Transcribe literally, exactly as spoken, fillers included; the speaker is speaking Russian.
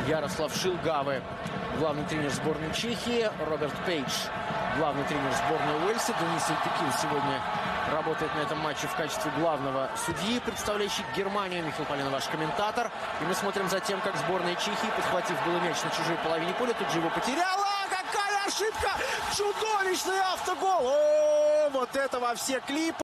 Ярослав Шилгавы, главный тренер сборной Чехии. Роберт Пейдж, главный тренер сборной Уэльса. Денис Альтыкин сегодня работает на этом матче в качестве главного судьи, представляющий Германию. Михаил Полина, ваш комментатор. И мы смотрим за тем, как сборная Чехии, подхватив было мяч на чужой половине поля, тут же его потеряла. Какая ошибка! Чудовищный автогол! О, вот это во все клипы!